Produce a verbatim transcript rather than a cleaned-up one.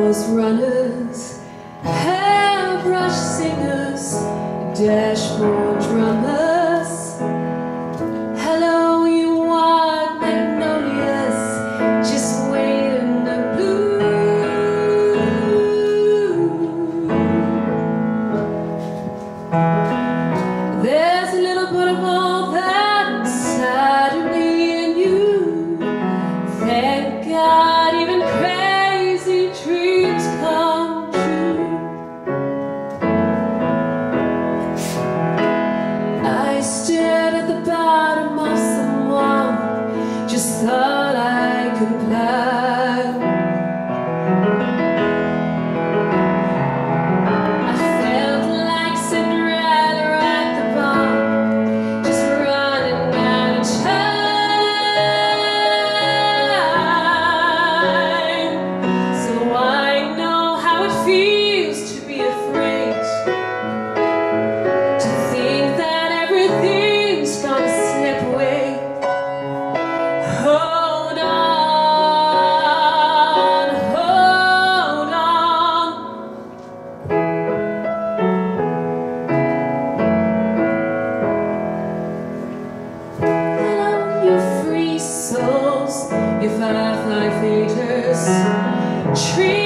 Horse runners, hairbrush singers, dashboard drummers. Hello, you white magnolias, just wait in the blue. There's a little bit of all that inside of me and you. Thank God, even crazy dreams come true. I stared at the bottom of someone, just thought I could climb. I felt like Cinderella at the bar, just running out of time. So I know how it feels to be afraid, to think that everything's gonna slip away. Hold on, hold on. Hello, you free souls, you firefly fighters, tree